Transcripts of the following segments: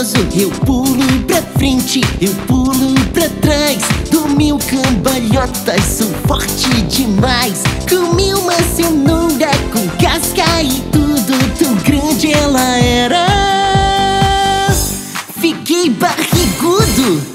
teimoso, eu pulo pra frente, eu pulo pra trás. Do meu cambalhotas, sou forte demais. Comi uma cenoura com casca e tudo, tão grande ela era. Fiquei barrigudo.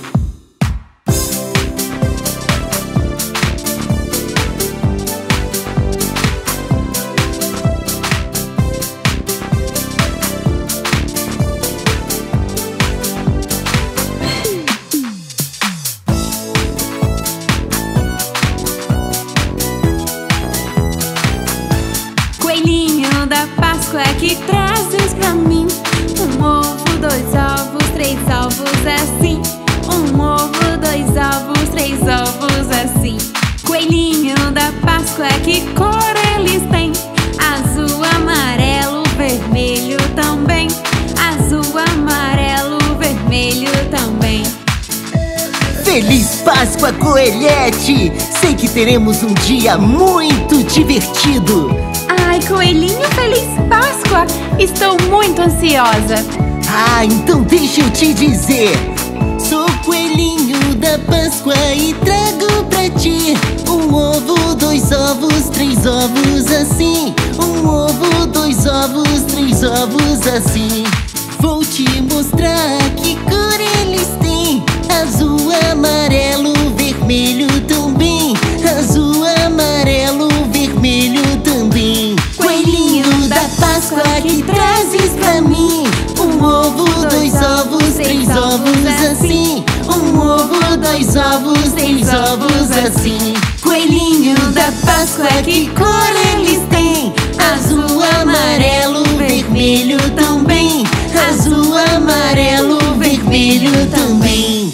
Coelhinho da Páscoa que trazes pra mim um ovo, 2 ovos, 3 ovos assim. Um ovo, 2 ovos, 3 ovos assim. Coelhinho da Páscoa que cor eles têm? Azul, amarelo, vermelho também. Azul, amarelo, vermelho também. Feliz Páscoa, coelhete! Sei que teremos um dia muito divertido. Ai, coelhinho, feliz Páscoa! Estou muito ansiosa. Ah, então deixa eu te dizer. Sou coelhinho da Páscoa e trago pra ti um ovo, 2 ovos, 3 ovos assim. Um ovo, 2 ovos, 3 ovos assim. Vou te mostrar que cor eles têm. Azul, amarelo, vermelho também. Azul, amarelo, vermelho também. Coelhinho da Páscoa que trazes pra mim um ovo, 2 ovos, 3 ovos assim. Um ovo, 2 ovos, 3 ovos assim. Coelhinho da Páscoa que cor eles têm? Azul, amarelo, vermelho também. Azul, amarelo, vermelho também.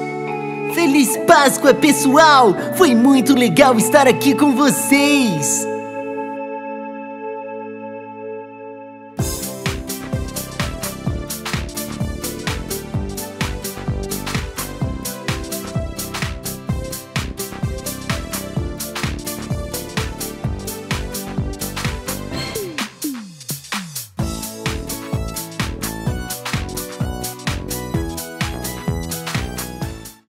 Feliz Páscoa, pessoal! Foi muito legal estar aqui com vocês!